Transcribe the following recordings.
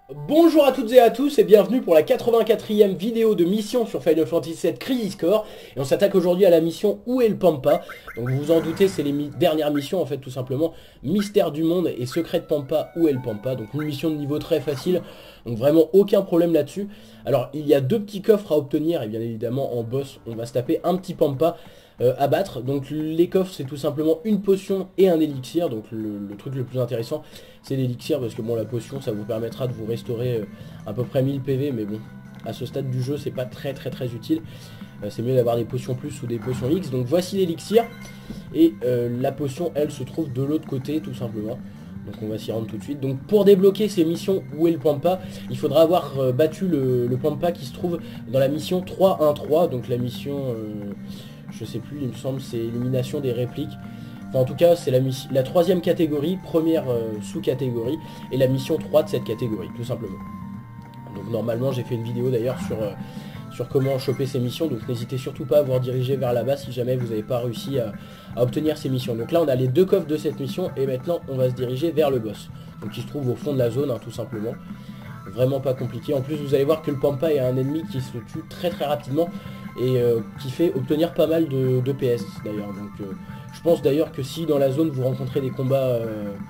Bonjour à toutes et à tous et bienvenue pour la 84e vidéo de mission sur Final Fantasy VII Crisis Core. Et on s'attaque aujourd'hui à la mission Où est le Pampa. Donc vous vous en doutez, c'est les dernières missions en fait, tout simplement. Mystère du monde et secret de Pampa, Où est le Pampa. Donc une mission de niveau très facile, donc vraiment aucun problème là-dessus. Alors il y a deux petits coffres à obtenir et bien évidemment en boss on va se taper un petit Pampa à battre. Donc les coffres c'est tout simplement une potion et un élixir. Donc le truc le plus intéressant c'est l'élixir parce que bon la potion ça vous permettra de vous restaurer à peu près 1000 PV, mais bon à ce stade du jeu c'est pas très utile. C'est mieux d'avoir des potions plus ou des potions X. Donc voici l'élixir et la potion elle se trouve de l'autre côté tout simplement. Donc on va s'y rendre tout de suite. Donc pour débloquer ces missions Où est le Pampa, il faudra avoir battu le Pampa qui se trouve dans la mission 3-1-3. Donc la mission je sais plus, il me semble c'est élimination des répliques. Enfin en tout cas c'est la troisième catégorie, première sous-catégorie, et la mission 3 de cette catégorie, tout simplement. Donc normalement j'ai fait une vidéo d'ailleurs sur comment choper ces missions, donc n'hésitez surtout pas à vous rediriger vers là-bas si jamais vous n'avez pas réussi à obtenir ces missions. Donc là on a les deux coffres de cette mission et maintenant on va se diriger vers le boss. Donc il se trouve au fond de la zone tout simplement. Vraiment pas compliqué. En plus vous allez voir que le Pampa est un ennemi qui se tue très rapidement et qui fait obtenir pas mal de PS d'ailleurs. Donc je pense d'ailleurs que si dans la zone vous rencontrez des combats,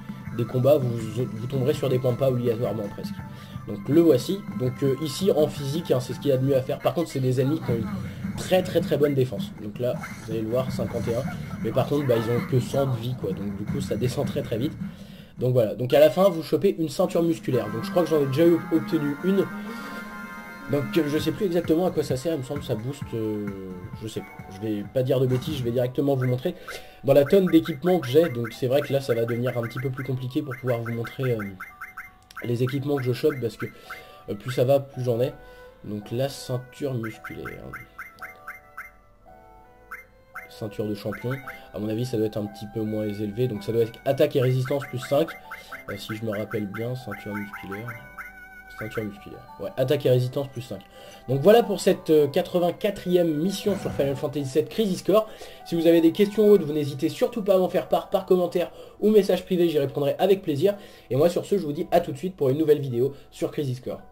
vous tomberez sur des Pampas obligatoirement presque. Donc le voici. Donc ici en physique c'est ce qu'il y a de mieux à faire. Par contre c'est des ennemis qui ont une très bonne défense. Donc là vous allez le voir 51. Mais par contre ils ont que 100 de vie quoi. Donc du coup ça descend très vite. Donc voilà, donc à la fin vous chopez une ceinture musculaire. Donc je crois que j'en ai déjà obtenu une. Donc je sais plus exactement à quoi ça sert, il me semble que ça booste, je sais pas, je vais pas dire de bêtises, je vais directement vous montrer dans la tonne d'équipements que j'ai. Donc c'est vrai que là ça va devenir un petit peu plus compliqué pour pouvoir vous montrer les équipements que je chope, parce que plus ça va, plus j'en ai. Donc la ceinture musculaire, ceinture de champion, à mon avis ça doit être un petit peu moins élevé, donc ça doit être attaque et résistance plus 5, si je me rappelle bien, ceinture musculaire. Ceinture musculaire. Ouais, attaque et résistance plus 5. Donc voilà pour cette 84e mission sur Final Fantasy VII Crisis Core. Si vous avez des questions ou autres, vous n'hésitez surtout pas à m'en faire part par commentaire ou message privé, j'y répondrai avec plaisir. Et moi sur ce, je vous dis à tout de suite pour une nouvelle vidéo sur Crisis Core.